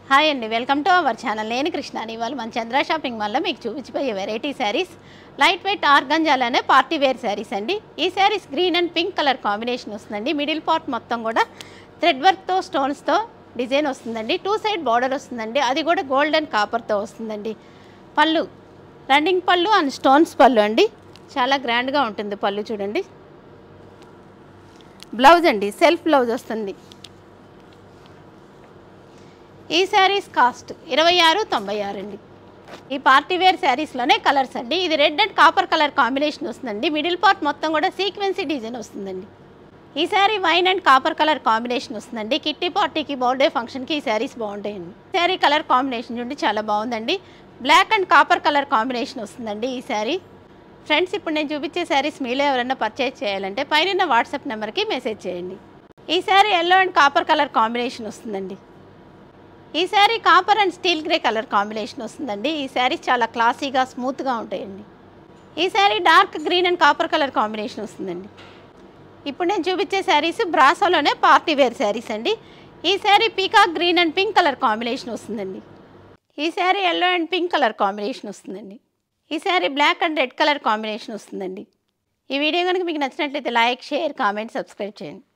Hi అండి, welcome to our channel. నేను కృష్ణాని. ఇవాళ మన చంద్ర షాపింగ్ మాల్లో మీకు చూపించిపోయే వెరైటీ శారీస్ లైట్ వెయిట్ ఆర్గంజాలోనే పార్టీ వేర్ శారీస్ అండి. ఈ saris green and pink colour combination వస్తుందండి. మిడిల్ పార్ట్ మొత్తం కూడా థ్రెడ్ వర్క్తో స్టోన్స్తో డిజైన్ వస్తుందండి. 2 సైడ్ బార్డర్ వస్తుందండి, అది కూడా గోల్డ్ అండ్ కాపర్తో వస్తుందండి. పళ్ళు రన్నింగ్ పళ్ళు అండ్ స్టోన్స్ పళ్ళు అండి, చాలా గ్రాండ్గా ఉంటుంది పళ్ళు చూడండి. బ్లౌజ్ అండి, సెల్ఫ్ బ్లౌజ్ వస్తుంది. ఈ శారీస్ కాస్ట్ 2696 అండి. ఈ పార్టీ వేర్ శారీస్లోనే కలర్స్ అండి. ఇది red and copper colour combination వస్తుందండి. మిడిల్ పార్ట్ మొత్తం కూడా సీక్వెన్సీ డిజైన్ వస్తుందండి. ఈ sari wine and copper colour combination వస్తుందండి. కిట్టి పార్టీకి, బర్త్డే ఫంక్షన్కి ఈ శారీస్ బాగుంటాయండి. శారీ కలర్ కాంబినేషన్ చూడండి, చాలా బాగుందండి. Black and copper colour combination వస్తుందండి ఈ శారీ. ఫ్రెండ్స్, ఇప్పుడు నేను చూపించే శారీస్ మీలో ఎవరైనా పర్చేజ్ చేయాలంటే పైన వాట్సాప్ నెంబర్కి మెసేజ్ చేయండి. ఈ sari yellow and copper colour combination వస్తుందండి. ఈ sari copper and steel grey colour combination వస్తుందండి. ఈ శారీస్ చాలా క్లాసీగా స్మూత్గా ఉంటాయండి. ఈ sari dark green and copper colour combination వస్తుందండి. ఇప్పుడు నేను చూపించే శారీస్ బ్రాసోలోనే పార్టీ వేర్ శారీస్ అండి. ఈ sari peacock green and pink colour combination వస్తుందండి. ఈ sari yellow and pink colour combination వస్తుందండి. ఈ sari black and red colour combination వస్తుందండి. ఈ వీడియో కనుక మీకు నచ్చినట్లయితే లైక్, షేర్, కామెంట్, సబ్స్క్రైబ్ చేయండి.